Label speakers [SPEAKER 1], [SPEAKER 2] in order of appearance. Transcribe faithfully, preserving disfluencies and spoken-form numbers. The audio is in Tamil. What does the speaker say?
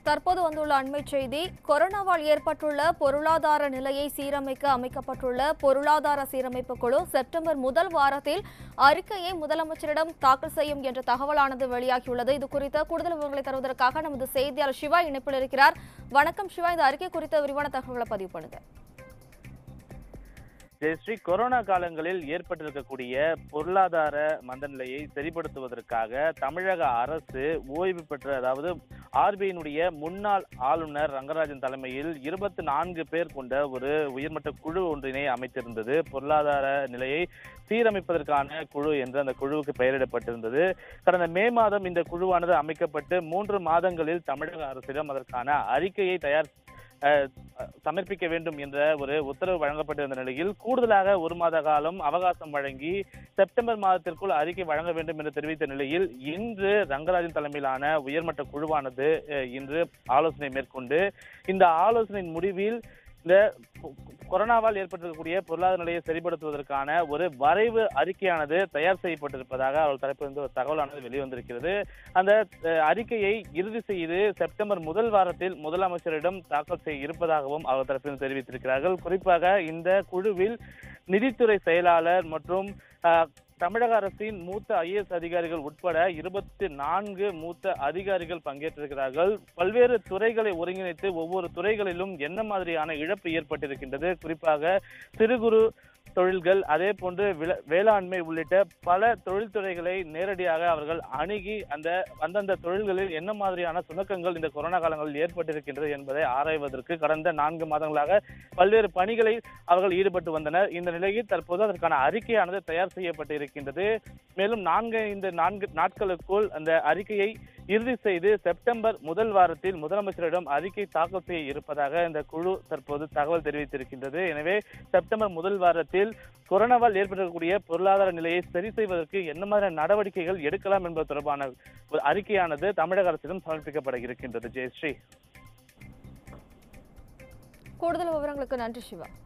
[SPEAKER 1] தற்போது வந்துள்ள அண்மை செய்தி, கொரோனாவால் ஏற்பட்டுள்ள பொருளாதார நிலையை சீரமைக்க அமைக்கப்பட்டுள்ள பொருளாதார சீரமைப்பு குழு செப்டம்பர் முதல் வாரத்தில் அறிக்கையை முதலமைச்சரிடம் தாக்கல் செய்யும் என்ற தகவலானது வெளியாகியுள்ளது. இது குறித்த கூடுதல் விவரங்களை தருவதற்காக நமது செய்தியாளர் சிவா இணைப்பில் இருக்கிறார். வணக்கம் சிவா, இந்த அறிக்கை குறித்த விரிவான தகவல்களை பதிவு பண்ணுங்க.
[SPEAKER 2] ஜெயஸ்ரீ, கொரோனா காலங்களில் ஏற்பட்டிருக்கக்கூடிய பொருளாதார மந்தநிலையை சரிப்படுத்துவதற்காக தமிழக அரசு ஓய்வு பெற்ற அதாவது ஆர்பிஐனுடைய முன்னாள் ஆளுநர் ரங்கராஜன் தலைமையில் இருபத்தி நான்கு பேர் கொண்ட ஒரு உயர்மட்ட குழு ஒன்றினை அமைத்திருந்தது. பொருளாதார நிலையை சீரமைப்பதற்கான குழு என்று அந்த குழுவுக்கு பெயரிடப்பட்டிருந்தது. கடந்த மே மாதம் இந்த குழுவானது அமைக்கப்பட்டு மூன்று மாதங்களில் தமிழக அரசிடம் அதற்கான அறிக்கையை தயார் சமர்ப்பிக்க வேண்டும் என்ற ஒரு உத்தரவு வழங்கப்பட்டிருந்த நிலையில் கூடுதலாக ஒரு மாத காலம் அவகாசம் வழங்கி செப்டம்பர் மாதத்திற்குள் அறிக்கை வழங்க வேண்டும் என்று தெரிவித்த நிலையில் இன்று ரங்கராஜன் தலைமையிலான உயர்மட்ட குழுவானது இன்று ஆலோசனை மேற்கொண்டு இந்த ஆலோசனையின் முடிவில் இந்த கொரோனாவால் ஏற்பட்டிருக்கக்கூடிய பொருளாதார நிலையை சரிப்படுத்துவதற்கான ஒரு வரைவு அறிக்கையானது தயார் செய்யப்பட்டிருப்பதாக அவர்கள் தரப்பிலிருந்து ஒரு தகவலானது வெளிவந்திருக்கிறது. அந்த அறிக்கையை இறுதி செய்து செப்டம்பர் முதல் வாரத்தில் முதலமைச்சரிடம் தாக்கல் செய்ய இருப்பதாகவும் அவர் தரப்பிலிருந்து தெரிவித்திருக்கிறார்கள். குறிப்பாக இந்த குழுவில் நிதித்துறை செயலாளர் மற்றும் தமிழக அரசின் மூத்த ஐஏஎஸ் அதிகாரிகள் உட்பட இருபத்தி நான்கு மூத்த அதிகாரிகள் பங்கேற்றிருக்கிறார்கள். பல்வேறு துறைகளை ஒருங்கிணைத்து ஒவ்வொரு துறைகளிலும் என்ன மாதிரியான இழப்பு ஏற்பட்டிருக்கின்றது, குறிப்பாக சிறு குறு தொழில்கள் அதே போன்று வேளாண்மை உள்ளிட்ட பல தொழில்துறைகளை நேரடியாக அவர்கள் அணுகி அந்த அந்தந்த தொழில்களில் என்ன மாதிரியான சுணக்கங்கள் இந்த கொரோனா காலங்களில் ஏற்பட்டிருக்கின்றது என்பதை ஆராய்வதற்கு கடந்த நான்கு மாதங்களாக பல்வேறு பணிகளை அவர்கள் ஈடுபட்டு வந்தனர். இந்த நிலையில் தற்போது அதற்கான அறிக்கையானது தயார் செய்யப்பட்டு இருக்கின்றது. மேலும் நான்கு இந்த நான்கு நாட்களுக்குள் அந்த அறிக்கையை இறுதி செய்து செப்டம்பர் முதல் வாரத்தில் முதலமைச்சரிடம் அறிக்கை தாக்கல் செய்ய இருப்பதாக இந்த குழு தற்போது தகவல் தெரிவித்திருக்கின்றது. எனவே செப்டம்பர் முதல் வாரத்தில் கொரோனாவால் ஏற்படக்கூடிய பொருளாதார நிலையை சரி செய்வதற்கு என்ன மாதிரியான நடவடிக்கைகள் எடுக்கலாம் என்பது தொடர்பான ஒரு அறிக்கையானது தமிழக அரசிடம் சமர்ப்பிக்கப்பட இருக்கின்றது. ஜெயஸ்ரீ,
[SPEAKER 1] கூடுதல் விவரங்களுக்கு நன்றி சிவா.